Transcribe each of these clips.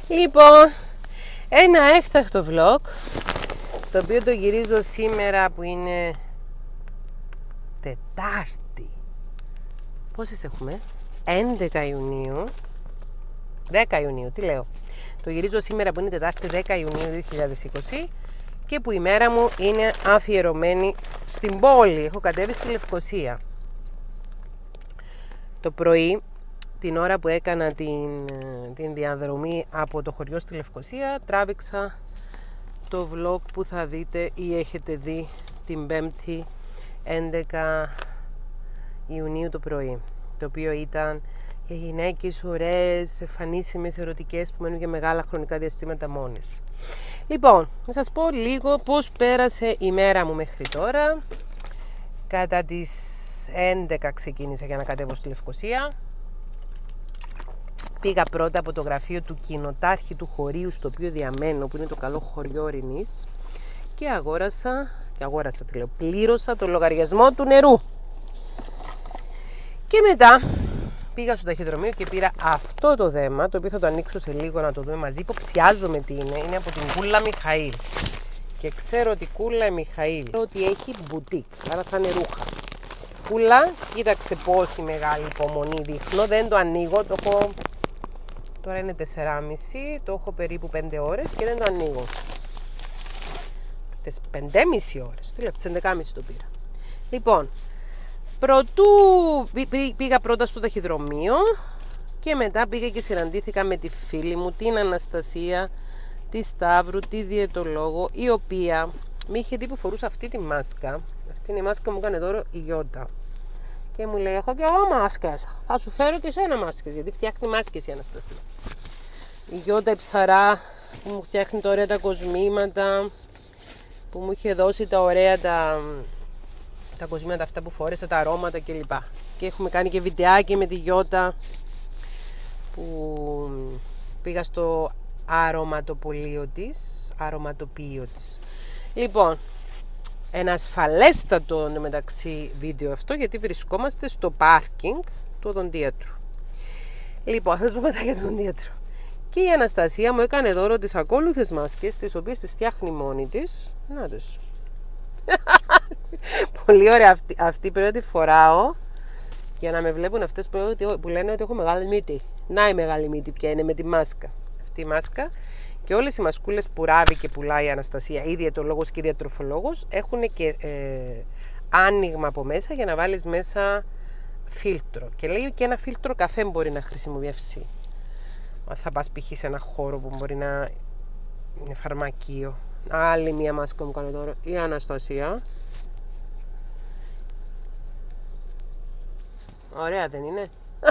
Λοιπόν, ένα έκτακτο vlog, το οποίο το γυρίζω σήμερα που είναι Τετάρτη. Πόσες έχουμε? 11 Ιουνίου. 10 Ιουνίου, τι λέω. Το γυρίζω σήμερα που είναι Τετάρτη 10 Ιουνίου 2020 και που η μέρα μου είναι αφιερωμένη στην πόλη. Έχω κατέβει στη Λευκοσία. Το πρωί, την ώρα που έκανα την διαδρομή από το χωριό στη Λευκοσία, τράβηξα το vlog που θα δείτε ή έχετε δει την 5η 11 Ιουνίου το πρωί, το οποίο ήταν για γυναίκες ωραίες, εμφανίσιμες, ερωτικές που μένουν για μεγάλα χρονικά διαστήματα μόνες. Λοιπόν, να σας πω λίγο πώς πέρασε η μέρα μου μέχρι τώρα. Κατά τις 11 ξεκίνησα για να κατέβω στη Λευκοσία. Πήγα πρώτα από το γραφείο του κοινοτάρχη του χωρίου στο οποίο διαμένω, που είναι το καλό χωριό Ορεινής, και πλήρωσα το λογαριασμό του νερού. Και μετά πήγα στο ταχυδρομείο και πήρα αυτό το δέμα, το οποίο θα το ανοίξω σε λίγο να το δούμε μαζί. Υποψιάζομαι τι είναι. Είναι από την Κούλα Μιχαήλ. Και ξέρω ότι Κούλα Μιχαήλ ότι έχει μπουτίκ, άρα θα είναι ρούχα. Κούλα, κοίταξε πόση μεγάλη υπομονή δείχνω. Δεν το ανοίγω, το έχω. Τώρα είναι 4,5, το έχω περίπου 5 ώρες και δεν το ανοίγω. 5,5 ώρες, τι λέω, 11,5 το πήρα. Λοιπόν, πήγα πρώτα στο ταχυδρομείο και μετά πήγα και συναντήθηκα με τη φίλη μου, την Αναστασία, τη Σταύρου, τη διαιτολόγο, η οποία με είχε δει που φορούσα αυτή τη μάσκα. Αυτή είναι η μάσκα που μου έκανε δώρο η Γιώτα. Και μου λέει, έχω και εγώ μάσκες, θα σου φέρω και εσένα μάσκες, γιατί φτιάχνει μάσκες η Αναστασία. Η Γιώτα η ψαρά που μου φτιάχνει τα ωραία τα κοσμήματα, που μου είχε δώσει τα ωραία τα κοσμήματα αυτά που φόρεσα, τα αρώματα κλπ. Και έχουμε κάνει και βιντεάκι με τη Γιώτα που πήγα στο αρωματοποιείο της. Λοιπόν, ένα ασφαλέστατο μεταξύ βίντεο αυτό, γιατί βρισκόμαστε στο πάρκινγκ του οδοντίατρου. Λοιπόν, θα σας πω μετά για τον οδοντίατρο. Και η Αναστασία μου έκανε δώρο τις ακόλουθες μάσκες, τις οποίες τις φτιάχνει μόνη της. Να τις. Πολύ ωραία αυτή πρέπει να τη φοράω για να με βλέπουν αυτές που λένε ότι έχω μεγάλη μύτη. Να η μεγάλη μύτη πια είναι με τη μάσκα. Αυτή η μάσκα. Και όλες οι μασκούλες που ράβει και πουλάει η Αναστασία, η διαιτολόγος και η διατροφολόγος, έχουν και άνοιγμα από μέσα για να βάλεις μέσα φίλτρο. Και λέει και ένα φίλτρο καφέ μπορεί να χρησιμοποιήσει. Θα πας π.χ. σε ένα χώρο που μπορεί να είναι φαρμακείο. Άλλη μία μάσκα μου κάνει τώρα η Αναστασία. Ωραία δεν είναι?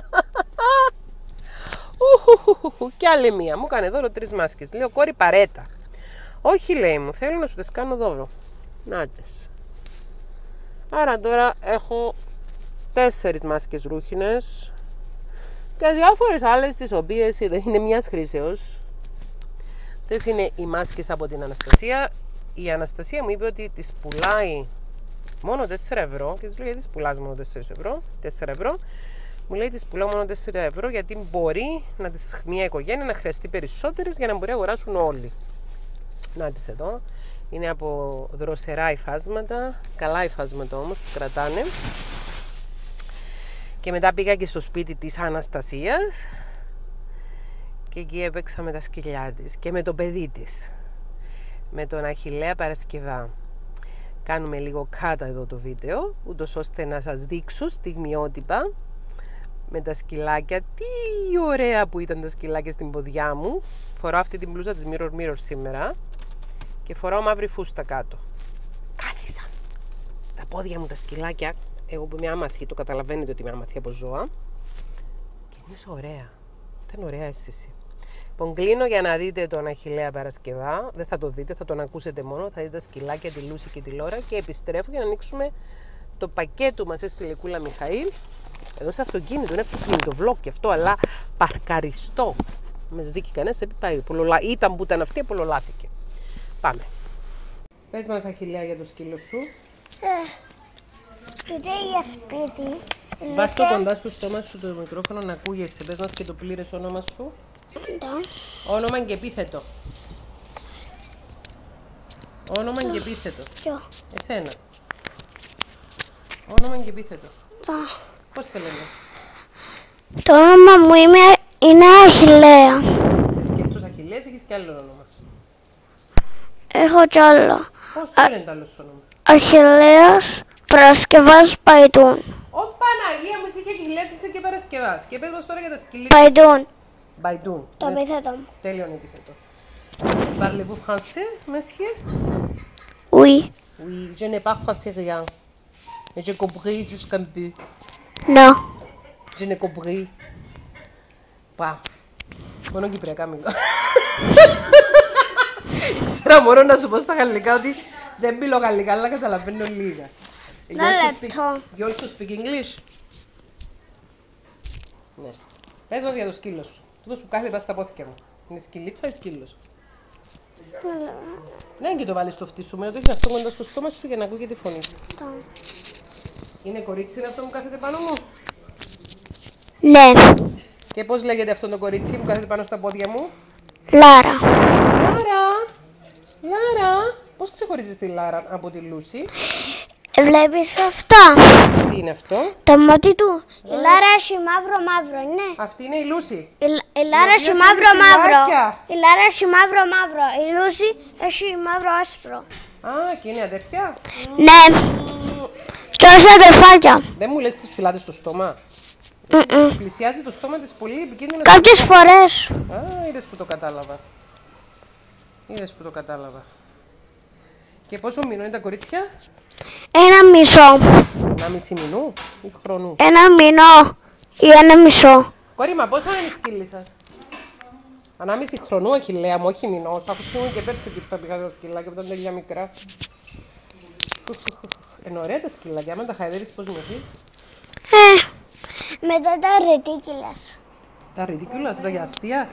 Και άλλη μία. Μου έκανε δώρο 3 μάσκες. Λέω, κόρη, παρέτα. Όχι, λέει μου, θέλω να σου τις κάνω δώρο. Νάτες. Άρα τώρα έχω 4 μάσκες ρούχινες και διάφορες άλλες, τις οποίες δεν είναι μιας χρήσεως. Αυτές είναι οι μάσκες από την Αναστασία. Η Αναστασία μου είπε ότι τις πουλάει μόνο 4 ευρώ. Και της λέω, γιατί τις πουλάς μόνο 4 ευρώ. Μου λέει, τις πουλάω μόνο 4 ευρώ, γιατί μπορεί να τις μια οικογένεια να χρειαστεί περισσότερες για να μπορεί να αγοράσουν όλοι. Να τις εδώ. Είναι από δροσερά υφάσματα. Καλά υφάσματα όμως, που κρατάνε. Και μετά πήγα και στο σπίτι της Αναστασίας. Και εκεί έπαιξα με τα σκυλιά της και με το παιδί της. Με τον Αχιλλέα Παρασκευά. Κάνουμε λίγο κάτα εδώ το βίντεο, ούτως ώστε να σας δείξω στιγμιότυπα με τα σκυλάκια. Τι ωραία που ήταν τα σκυλάκια στην ποδιά μου. Φοράω αυτή την μπλούζα της Mirror σήμερα και φοράω μαύρη φούστα κάτω. Κάθισαν στα πόδια μου τα σκυλάκια. Εγώ που είμαι άμαθη, το καταλαβαίνετε ότι είμαι άμαθη από ζώα. Και νιώσα ωραία. Ήταν ωραία αίσθηση. Λοιπόν, κλείνω για να δείτε τον Αχιλλέα Παρασκευά. Δεν θα το δείτε, θα τον ακούσετε μόνο. Θα δείτε τα σκυλάκια, τη Λούση και τη Λόρα. Και επιστρέφω για να ανοίξουμε το πακέτο μας έστειλε Κούλα Μιχαήλ. Εδώ σε αυτοκίνητο, είναι αυτοκίνητο vlog και αυτό, αλλά παρκαριστό. Με δίκη κανένας, ήταν που ήταν αυτή, απολολάθηκε. Πάμε. Πες μας, Αχιλλέα, για το σκύλο σου. Πήρε για σπίτι. Βάσ' το κοντά στο στόμα σου το μικρόφωνο να ακούγεσαι. Πες μας και το πλήρες όνομα σου. Όνομα και επίθετο. Όνομα και επίθετο. Ποιο? Εσένα. Όνομα και επίθετο. Πώς σε λένε? Το όνομα μου είναι Αχιλλέα. Είσαι τους Αχιλλέας, έχεις κι άλλο όνομα. Έχω κι άλλο. Πώς το λένε το άλλο σου όνομα? Αχιλλέας Παρασκευάς Παϊτούν. Ω Παναγία μου, είσαι και Αχιλλέας, είσαι και Παρασκευάς. Και πες μας τώρα για τα σκυλιά. Παϊτούν. Μπαϊντούν. Το επίθετο μου. Τέλειον επίθετο. Parlez-vous français, monsieur? Oui. Oui, je n'ai pas français rien. Mais j'ai compris jusqu'un peu. Non. Je n'ai compris. Πα. Μόνο κυπριακά μιλώ. Ξέρα μόνο να σου πω στα γαλλικά ότι δεν μιλώ γαλλικά, αλλά καταλαβαίνω λίγα. You also speak English? Ναι. Πες μας για το σκύλο σου. Τούτος που κάθεται πας στα πόθηκια μου. Είναι σκυλίτσα ή σκύλος? Ναι, και το βάλεις στο φτύσου μου, το έχεις αυτό κοντά στο στόμα σου για να ακούγεται τη φωνή. Είναι κορίτσι είναι αυτό που κάθεται πάνω μου? Ναι. Και πώς λέγεται αυτό το κορίτσι που κάθεται πάνω στα πόδια μου? Λάρα. Λάρα. Πώς ξεχωρίζεις τη Λάρα από τη Λούση? Βλέπεις αυτά? Τι είναι αυτό? Το μάτι του. Η Λάρα έχει μαύρο-μαύρο, ναι. Αυτή είναι η Λούση. Η Λάρα έχει μαύρο-μαύρο. Η Λάρα έχει μαύρο-μαύρο. Η Λούση έχει μαύρο-άσπρο. Α, και είναι αδερφιά. Ναι. Και ως αδερφάκια. Δεν μου λες τις φυλάτε στο στόμα? Πλησιάζει το στόμα της πολύ επικίνδυνα. Κάποιες φορές. Α, είδες που το κατάλαβα. Και πόσο μηνό είναι τα κορίτσια? 1,5. 1,5 μηνού ή χρονού? 1 μηνό ή 1,5. Κορίμα, πόσο είναι η σκύλη σας? 1,5 χρονού, Αχιλλέα μου, όχι μηνός. Αφού θυμούν και πέρσι που πήγα τα σκυλάκια που ήταν τέτοια μικρά. Είναι ωραία τα σκυλάκια, άμα τα χαϊδεύεις πώς νιώθεις? Μετά τα ρετίκυλας. Τα ridículas, τα για αστεία.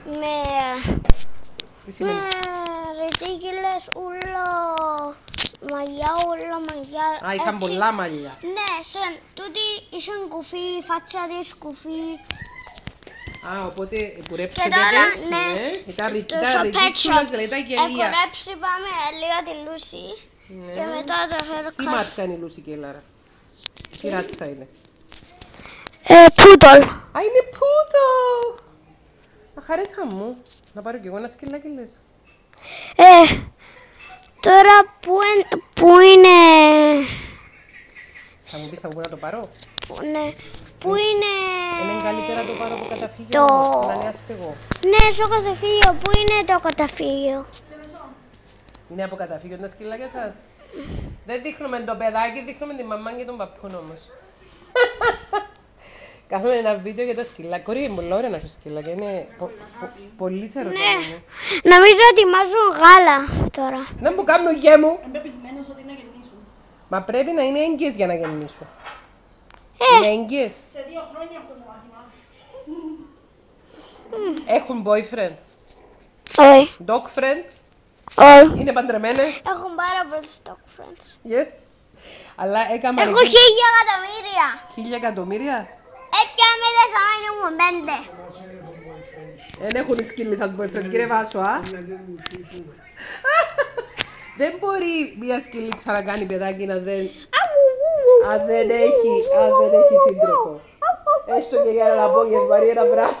Τι σημαίνει? Ρετίκυλες, ούλο μαλλιά, ούλο μαλλιά. Α, είχαν πολλά μαλλιά. Ναι, τούτη είχαν κουφί, η φάτσα της κουφί. Α, οπότε κουρέψετε Και τώρα, τες, ναι, Τα στο pet shop. ridículas, λέει τα γελία. Εκουρέψει πάμε λίγο τη Λούση και μετά το Τι haircut. μάτια είναι η Λούση και η Λάρα? Τι ράτσα είναι? Πούτολ. Α, είναι πούτο! Αχαρέσα μου. Να πάρω κι εγώ ένα σκυλάκι λες? Τώρα που είναι... Θα μου πεις από πού να το πάρω? Που είναι... Είναι καλύτερα να το πάρω από καταφύγιο Το- όμως, να είναι αστεγό. Ναι, στο καταφύγιο. Πού είναι το καταφύγιο? Είναι από καταφύγιο τα σκυλάκια σας? Δεν δείχνουμε το παιδάκι, δείχνουμε τη μαμά και τον παππούν όμως. Κάνουμε ένα βίντεο για τα σκυλάκια. Κορί, είναι πολύ ωραία να έχει σκυλάκια. Είναι πολύ σερωτικό. Νομίζω ότι ετοιμάζουν γάλα τώρα. Δεν μου κάνουν γέ μου. Είμαι πεπισμένος ότι να γεννήσουν. Μα πρέπει να είναι έγκυες για να γεννήσουν. Είναι έγκυες. Σε 2 χρόνια αυτό το μάθημα. Έχουν boyfriend. Όχι. Dog friend. Όχι. Είναι παντρεμένες. Έχουν πάρα πολλούς dog friends. Yes. Αλλά έκανα... Έχω 1.000 εκατομμύρια. 1.000 εκατομμύρια. Έπιαμε δεν σαμάνι μου 5. Δεν έχουν οι σκύλοι σας boyfriend, κύριε Βάσο, α. Δεν μπορεί μια σκυλίτσα να κάνει παιδάκι να δεν... Αν δεν έχει σύντροφο. Έστω και για ένα απόγευμα ή ένα βράδυ.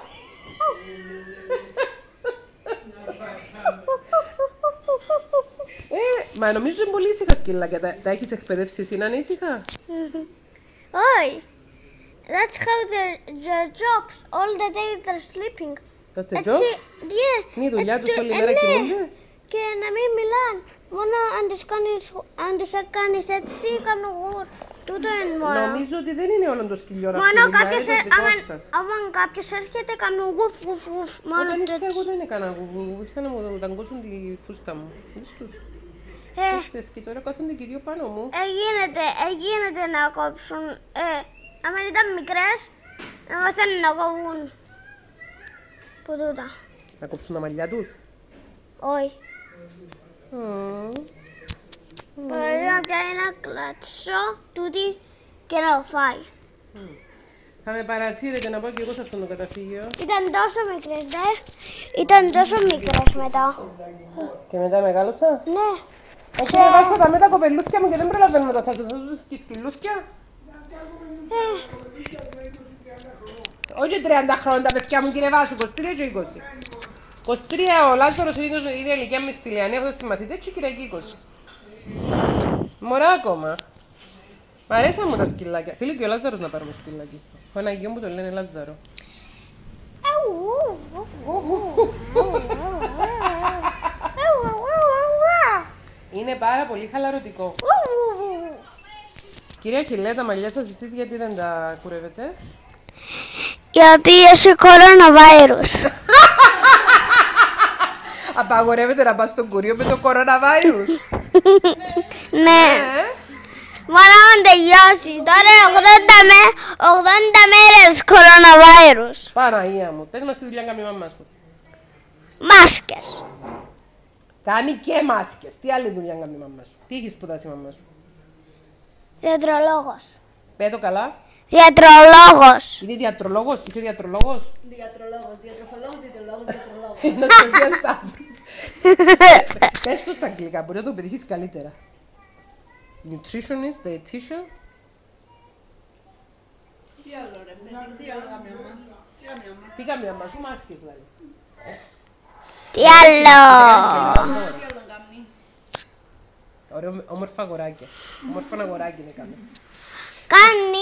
Μα νομίζω είναι πολύ ήσυχα σκυλάκια. Τα έχεις εκπαιδεύσει εσύ να είναι ήσυχα? Όχι. That's how their jobs. All the day they're sleeping. That's the job? Είναι η δουλειά τους όλη μέρα κοιμούνται? Και να μην μιλάν. Μόνο αν τους κάνεις έτσι κάνουν γουρ. Τούτο είναι μόνο. Νομίζω ότι δεν είναι όλων των σκυλιών αυτή η Μόνο δουλειά, κάποιος, είναι το δικό σας. άμα κάποιος έρχεται κάνουν γουφ γουφ γουφ. Μόνο Όταν ήρθα εγώ τέτοιο. δεν έκανα γουβού, ήρθα να μου δαγκώσουν τη φούστα μου. Δεις τους. Είστε και τώρα κάθονται και δύο πάνω μου. Γίνεται να κόψουν. Αν ήταν μικρές, να μαθαίνουν να κόβουν. Που τούτα. Να κόψουν τα μαλλιά τους. Όχι. Παραδείγμα πια ένα κλατσό τούτη και να το φάει. Θα με παρασύρετε να πάω και εγώ σε αυτό το καταφύγιο. Ήταν τόσο μικρές, δε. Ήταν τόσο μικρές μετά. Και μετά μεγάλωσα. Ναι. Όχι, με βάζω τα με τα κοπελούθια μου και δεν προλαβαίνω να τα σας δώσω και σκυλούθια. Όχι 30 χρόνια τα παιδιά μου, κύριε Βάσου, 23 και 20. 23 ο Λάζαρος είναι η ίδια ηλικία με στη Λιανή, αυτά συμμαθητές και Κυριακή 20. Μωρά ακόμα. Μ' αρέσαν μου τα σκυλάκια. Θέλει και ο Λάζαρος να πάρουμε σκυλάκι. Έχω ένα γιο μου που το λένε Λάζαρο. Είναι πάρα πολύ χαλαρωτικό. Κυρία Κιλέ, τα μαλλιά σας εσείς γιατί δεν τα κουρεύετε? Γιατί έχει κοροναβάιρους. Απαγορεύεται να πας στο κουρίο με το κοροναβάιρους. Ναι. Μόνο αν τελειώσει. Τώρα 80 μέρες κοροναβάιρους. Παναγία μου, πες μας τι δουλειά κάνει η μαμά σου. Μάσκες. Κάνει και μάσκες. Τι άλλη δουλειά κάνει η μαμά σου? Τι έχει σπουδάσει η μαμά σου? Διατρολόγος. Πέτω καλά. Διατρολόγος. Είναι διατρολόγος, είσαι διατρολόγος. Διατρολόγος, διατροφολόγος, διατρολόγος, διατρολόγος. Αναστασία Σταύρου. Πες το στα αγγλικά, μπορεί να το πετύχεις καλύτερα. Nutritionist, dietitian. Τι άλλο ρε παιδί, τι άλλο κάνει η μαμά. Τι κάνει η μαμά. Τι κάνει η μαμά σου, μάσκες δηλαδή. Τι άλλο. Τι άλλο κάνει. Ωραίο, όμορφα αγοράκια. Όμορφα αγοράκι είναι κάνει. Κάνει.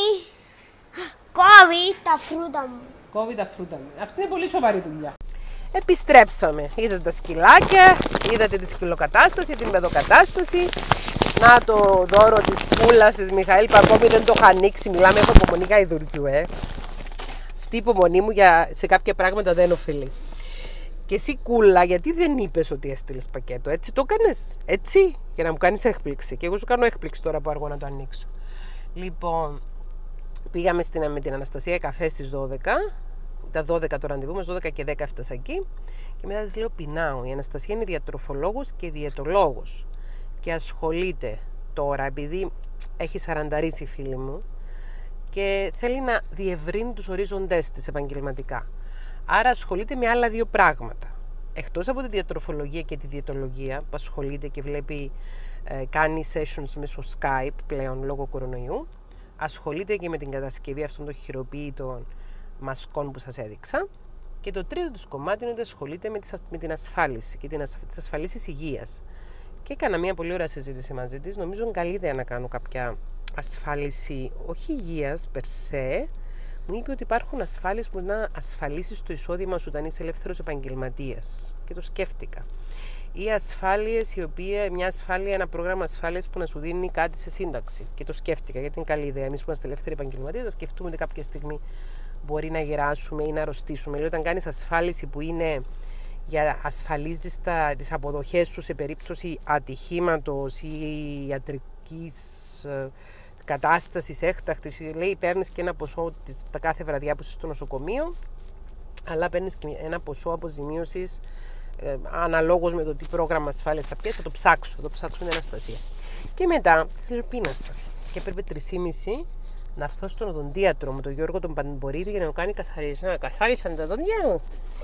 Κόβει τα φρούτα μου. Κόβει τα φρούτα μου. Αυτή είναι πολύ σοβαρή δουλειά. Επιστρέψαμε. Είδατε τα σκυλάκια, είδατε τη σκυλοκατάσταση, την παιδοκατάσταση. Να το δώρο της Πούλας, της Μιχαήλ, που ακόμη δεν το έχω ανοίξει. Μιλάμε, έχω υπομονή γαϊδουριού, Αυτή η υπομονή μου σε κάποια πράγματα δεν ωφελεί. Και εσύ Κούλα, γιατί δεν είπες ότι έστειλες πακέτο? Έτσι το έκανες? Έτσι, για να μου κάνεις έκπληξη. Και εγώ σου κάνω έκπληξη τώρα που αργώ να το ανοίξω. Λοιπόν, πήγαμε με την Αναστασία καφέ στις 12. Τα 12 το ραντεβού μας, 12 και 10 έφτασα εκεί. Και μετά της λέω πεινάω. Η Αναστασία είναι διατροφολόγος και διαιτολόγος. Και ασχολείται τώρα, επειδή έχει σαρανταρίσει η φίλη μου, και θέλει να διευρύνει τους ορίζοντές της επαγγελματικά. Άρα ασχολείται με άλλα δύο πράγματα. Εκτός από τη διατροφολογία και τη διαιτολογία, που ασχολείται και βλέπει, κάνει sessions μέσω Skype πλέον λόγω κορονοϊού, ασχολείται και με την κατασκευή αυτών των χειροποίητων μασκών που σας έδειξα. Και το τρίτο του κομμάτι είναι ότι ασχολείται με την ασφάλιση και τις ασφαλίσεις υγείας. Και έκανα μια πολύ ωραία συζήτηση μαζί της. Νομίζω είναι καλή ιδέα να κάνω κάποια ασφάλιση, όχι υγείας περσέ. Μου είπε ότι υπάρχουν ασφάλειες που να ασφαλίσεις το εισόδημα σου όταν είσαι ελεύθερος επαγγελματίας. Και το σκέφτηκα. Ή ασφάλειες, μια ασφάλεια, ένα πρόγραμμα ασφάλειας που να σου δίνει κάτι σε σύνταξη. Και το σκέφτηκα γιατί είναι καλή ιδέα. Εμείς που είμαστε ελεύθεροι επαγγελματίες, θα σκεφτούμε ότι κάποια στιγμή μπορεί να γεράσουμε ή να αρρωστήσουμε. Λέω, όταν κάνεις ασφάλιση που είναι για ασφαλίζεις τις αποδοχές σου σε περίπτωση ατυχήματος ή ιατρικής κατάστασης έκτακτης, λέει, παίρνεις και ένα ποσό τα κάθε βραδιά που είσαι στο νοσοκομείο, αλλά παίρνεις και ένα ποσό αποζημίωσης αναλόγως με το τι πρόγραμμα ασφάλειας θα πιέσει. Θα το ψάξω την Αναστασία. Και μετά της λέω πείνασα και έπρεπε 3:30 να έρθω στον οδοντίατρο με τον Γιώργο τον Παντμπορίδη για να μου κάνει καθάρισαν τα δόντια μου.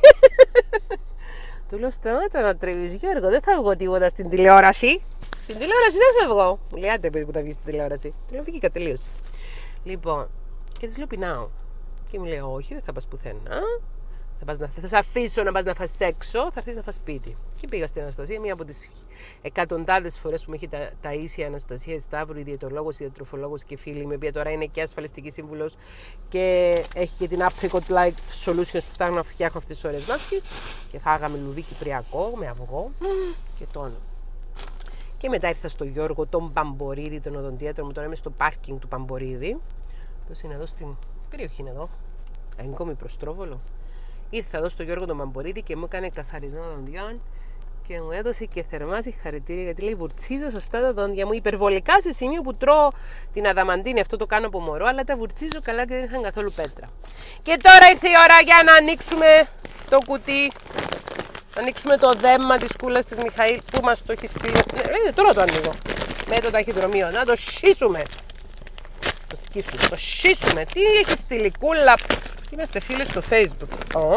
Του λέω σταμάτα να τρίβεις Γιώργο, δεν θα βγω τίποτα στην τηλεόραση. Στην τηλεόραση δεν θα βγω. Μου λέει άντε παιδί που θα βγει στην τηλεόραση. Του λέω βγήκα, τελείωσε. Λοιπόν, και της λέω πεινάω. Και μου λέει όχι, δεν θα πας πουθενά. Θα σε αφήσω να πας να φας έξω, θα έρθεις να φας σπίτι. Και πήγα στην Αναστασία, μία από τις εκατοντάδες φορές που με έχει ταΐσει η Αναστασία Σταύρου, η διαιτολόγος, η διατροφολόγος και φίλη, η οποία τώρα είναι και ασφαλιστική σύμβουλος και έχει και την Apricot Like Solutions που φτάνουν να φτιάχνουν αυτές τις ώρες μάσκες. Και φάγαμε λουδί κυπριακό με αυγό και τόνο. Και μετά ήρθα στο Γιώργο τον Παμπορίδη, τον οδοντίατρο μου. Τώρα είμαι στο πάρκινγκ του Παμπορίδη. Πώς είναι εδώ στην περιοχή, είναι εδώ. Έγκομη Προστρόβολο. Ήρθα εδώ στο Γιώργο τον Παμπορίδη και μου έκανε καθαρισμό δοντιών και μου έδωσε και θερμά συγχαρητήρια γιατί λέει βουρτσίζω σωστά τα δόντια μου. Υπερβολικά σε σημείο που τρώω την αδαμαντίνη, αυτό το κάνω από μωρό, αλλά τα βουρτσίζω καλά και δεν είχαν καθόλου πέτρα. Και τώρα ήρθε η ώρα για να ανοίξουμε το κουτί. Να ανοίξουμε το δέμα της Κούλας της Μιχαήλ που μας το έχει στείλει. Τώρα το ανοίγω. Με το ταχυδρομείο. Να το σχίσουμε. το σκίσουμε, το σχίσουμε. Τι έχει στείλει κούλα. Είμαστε φίλες στο Facebook.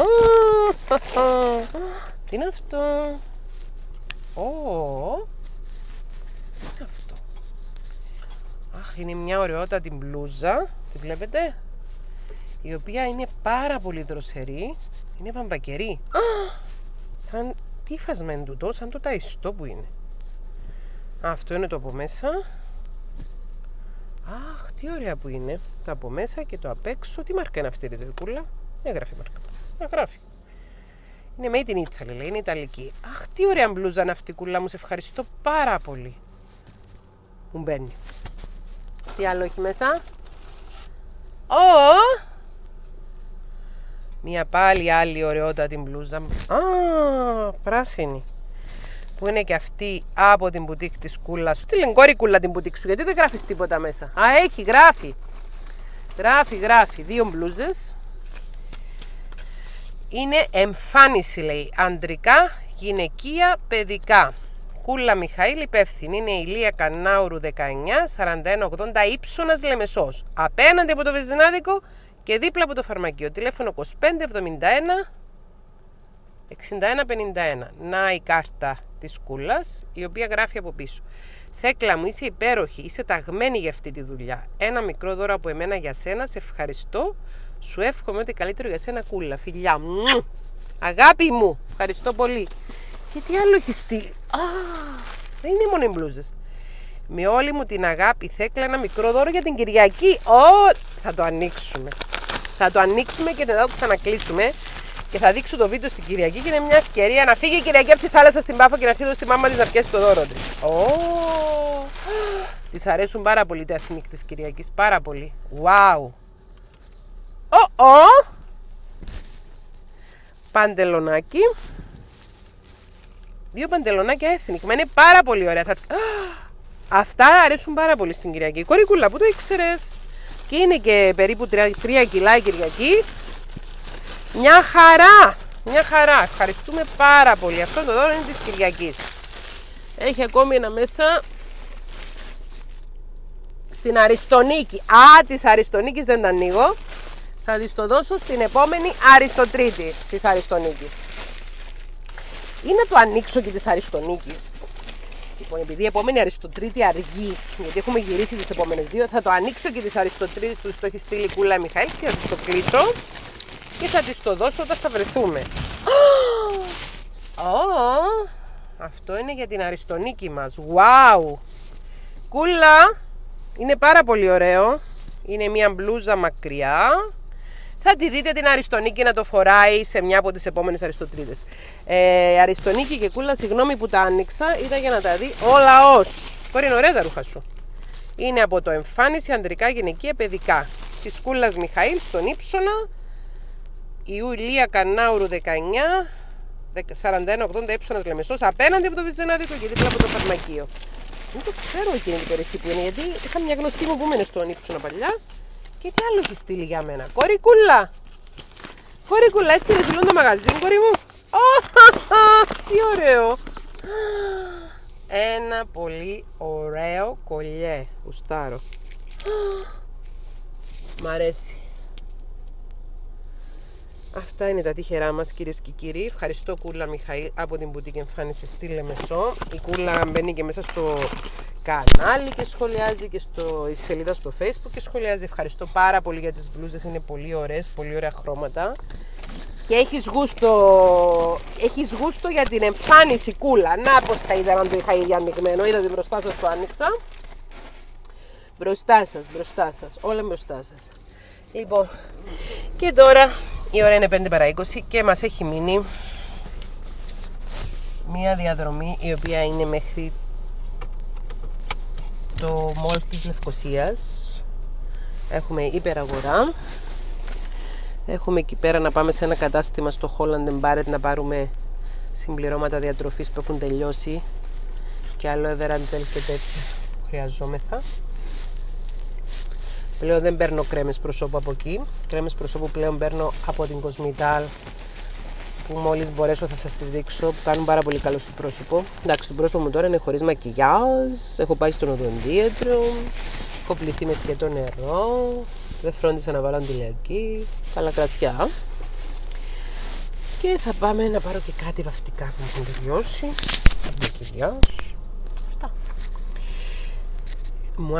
Τι είναι αυτό. Τι είναι αυτό. Αχ, είναι μια ωραιότατη μπλούζα. Τη βλέπετε. Η οποία είναι πάρα πολύ δροσερή. Είναι βαμβακερή. Σαν τι φάσμα είναι τούτο, σαν το ταϊστό που είναι. Αυτό είναι το από μέσα. Αχ, τι ωραία που είναι. Το από μέσα και το απ' έξω. Τι μάρκα είναι αυτή η κούλα. Δεν γράφει μάρκα. Δεν γράφει. Είναι made in Italy, λέει, είναι ιταλική. Αχ, τι ωραία μπλούζα είναι αυτή η κούλα μου. Σε ευχαριστώ πάρα πολύ. Μου μπαίνει. Τι άλλο έχει μέσα. Μια πάλι άλλη ωραιότατη μπλούζα. Πράσινη. Που είναι και αυτή από την μπουτίκ της κούλας σου. Τι λένε κόρη κούλα την μπουτίκ σου, γιατί δεν γράφεις τίποτα μέσα. Έχει, γράφει. Γράφει. 2 μπλούζες. Είναι εμφάνιση, λέει. Ανδρικά, γυναικεία, παιδικά. Κούλα Μιχαήλ, υπεύθυνη. Είναι η Λία Κανάουρου 19, 4180, Ήψωνας Λεμεσός. Απέναντι από το βενζινάδικο και δίπλα από το φαρμακείο. Τηλέφωνο 2571 6151. Να η κάρτα της κούλας, η οποία γράφει από πίσω. Θέκλα μου, είσαι υπέροχη, είσαι ταγμένη για αυτή τη δουλειά. Ένα μικρό δώρο από εμένα για σένα, σε ευχαριστώ. Σου εύχομαι ότι καλύτερο για σένα, κούλα. Φιλιά μου. Αγάπη μου, ευχαριστώ πολύ. Και τι άλλο έχει στείλει. Δεν είναι μόνο οι μπλούζες. Με όλη μου την αγάπη, Θέκλα, ένα μικρό δώρο για την Κυριακή. Θα το ανοίξουμε. Θα το ανοίξουμε και θα το ξανακλείσουμε. Και θα δείξω το βίντεο στην Κυριακή και είναι μια ευκαιρία να φύγει η Κυριακή από τη θάλασσα στην Πάφο και να έρθει εδώ στη μάμα της να πιάσει το δώρο της. Της αρέσουν πάρα πολύ τα εθνικ της Κυριακής. Πάρα πολύ. Wow. Παντελονάκι. 2 παντελονάκια εθνικ. Μα είναι πάρα πολύ ωραία. Αυτά αρέσουν πάρα πολύ στην Κυριακή. Κορικούλα, πού το ήξερες. Και είναι και περίπου 3 κιλά η Κυριακή. Μια χαρά. Ευχαριστούμε πάρα πολύ. Αυτό το δώρο είναι της Κυριακής. Έχει ακόμη ένα μέσα στην Αριστονίκη. Της Αριστονίκης δεν τα ανοίγω. Θα της το δώσω στην επόμενη Αριστοτρίτη της Αριστονίκης. Ή να το ανοίξω και της Αριστονίκης. Λοιπόν, επειδή η επόμενη Αριστοτρίτη αργεί, γιατί έχουμε γυρίσει τις επόμενες 2, θα το ανοίξω και της Αριστοτρίτης που το έχει στείλει κούλα Μιχαήλ και θα της το κλείσω και θα της το δώσω όταν θα βρεθούμε. Αυτό είναι για την Αριστονίκη μας. Wow! Κούλα! Είναι πάρα πολύ ωραίο. Είναι μια μπλούζα μακριά. Θα τη δείτε την Αριστονίκη να το φοράει σε μια από τις επόμενες Αριστοτρίτες. Αριστονίκη και κούλα, συγγνώμη που τα άνοιξα, ήταν για να τα δει ο λαός. Τώρα είναι ωραία τα ρούχα σου. Είναι από το εμφάνιση ανδρικά, γυναικεία, παιδικά. Της κούλας Μιχαήλ στον Ήψωνα. Η Λία Κανάουρου 19, 4180 Ήψωνας Λεμεσός, απέναντι από το βενζινάδικο και δίπλα από το φαρμακείο. Δεν το ξέρω εκείνη την περιοχή που είναι, γιατί είχα μια γνωστή μου που μένε στον Ήψωνα παλιά. Και τι άλλο έχει στείλει για μένα. Κορικούλα! Κορικούλα, έστειλε ζηλούν το μαγαζί, κορί μου. Τι ωραίο! Ένα πολύ ωραίο κολλιέ. Γουστάρω. Μ' αρέσει. Αυτά είναι τα τύχερά μας, κυρίες και κύριοι. Ευχαριστώ κούλα Μιχαήλ από την μπουτίκ εμφάνιση στη Λεμεσό. Η κούλα μπαίνει και μέσα στο κανάλι και σχολιάζει και στη σελίδα στο Facebook και σχολιάζει. Ευχαριστώ πάρα πολύ για τις μπλούζες, είναι πολύ ωραίες, πολύ ωραία χρώματα. Και έχεις γούστο για την εμφάνιση, κούλα. Να πως θα είδα αν το είχα ήδη ανοιγμένο. Είδατε μπροστά σας το άνοιξα. Μπροστά σας, όλα μπροστά σας. Λοιπόν, και τώρα η ώρα είναι 5 παρά 20 και μας έχει μείνει μία διαδρομή η οποία είναι μέχρι το μολ της Λευκωσίας. Έχουμε υπεραγορά. Έχουμε εκεί πέρα να πάμε σε ένα κατάστημα στο Holland & Barrett να πάρουμε συμπληρώματα διατροφής που έχουν τελειώσει και άλλο εβεραντζέλ και τέτοια χρειαζόμεθα. Πλέον δεν παίρνω κρέμες προσώπου από εκεί. Κρέμες προσώπου πλέον παίρνω από την Cosmital που μόλις μπορέσω θα σας τις δείξω, που κάνουν πάρα πολύ καλό στο πρόσωπο. Εντάξει, το πρόσωπο μου τώρα είναι χωρίς μακιγιάζ, έχω πάει στον οδοντίατρο, έχω πληθεί με σκέτο νερό, δεν φρόντισα να βάλω αντιλιακή, καλά κρασιά. Και θα πάμε να πάρω και κάτι βαφτικά που έχουν τελειώσει. Μακιγιάζ. Αυτά. Μου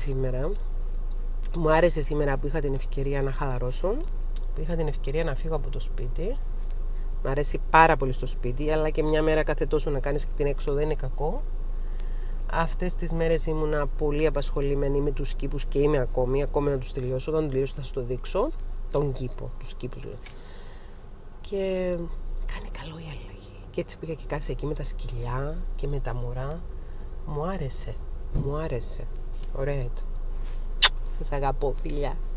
άρεσε σήμερα που είχα την ευκαιρία να χαλαρώσω, που είχα την ευκαιρία να φύγω από το σπίτι. Μ' αρέσει πάρα πολύ στο σπίτι, αλλά και μια μέρα κάθε τόσο να κάνεις την έξοδο δεν είναι κακό. Αυτές τις μέρες ήμουνα πολύ απασχολημένη με τους κήπους και είμαι ακόμη να τους τελειώσω. Όταν τελειώσω θα σας το δείξω. Τον κήπο, τους κήπους λέω. Και κάνει καλό η αλλαγή. Και έτσι πήγα και κάθισα εκεί με τα σκυλιά και με τα μωρά. Μου άρεσε. Ωραία ήταν. Σας αγαπώ, φιλιά.